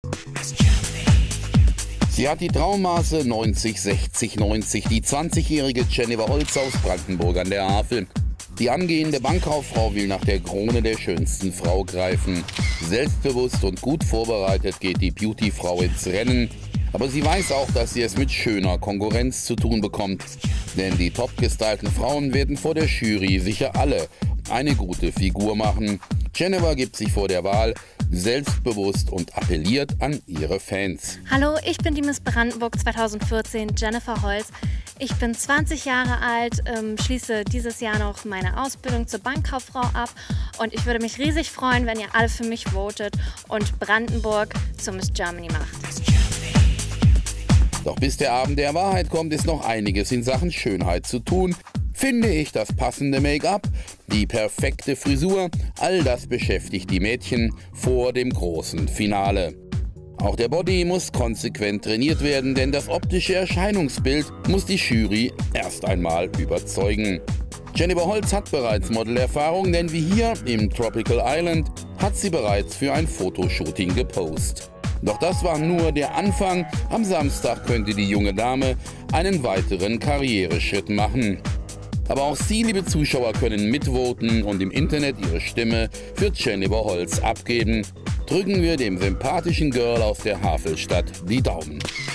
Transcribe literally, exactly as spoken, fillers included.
Sie hat die Traummaße neunzig sechzig neunzig, die zwanzigjährige Jennifer Holz aus Brandenburg an der Havel. Die angehende Bankkauffrau will nach der Krone der schönsten Frau greifen. Selbstbewusst und gut vorbereitet geht die Beautyfrau ins Rennen. Aber sie weiß auch, dass sie es mit schöner Konkurrenz zu tun bekommt. Denn die topgestylten Frauen werden vor der Jury sicher alle eine gute Figur machen. Jennifer gibt sich vor der Wahl selbstbewusst und appelliert an ihre Fans. Hallo, ich bin die Miss Brandenburg zweitausendvierzehn, Jennifer Holz. Ich bin zwanzig Jahre alt, ähm, schließe dieses Jahr noch meine Ausbildung zur Bankkauffrau ab und ich würde mich riesig freuen, wenn ihr alle für mich votet und Brandenburg zur Miss Germany macht. Doch bis der Abend der Wahrheit kommt, ist noch einiges in Sachen Schönheit zu tun. Finde ich das passende Make-up, die perfekte Frisur, all das beschäftigt die Mädchen vor dem großen Finale. Auch der Body muss konsequent trainiert werden, denn das optische Erscheinungsbild muss die Jury erst einmal überzeugen. Jennifer Holz hat bereits Modelerfahrung, denn wie hier im Tropical Island hat sie bereits für ein Fotoshooting gepostet. Doch das war nur der Anfang. Am Samstag könnte die junge Dame einen weiteren Karriereschritt machen. Aber auch Sie, liebe Zuschauer, können mitvoten und im Internet Ihre Stimme für Jennifer Holz abgeben. Drücken wir dem sympathischen Girl aus der Havelstadt die Daumen.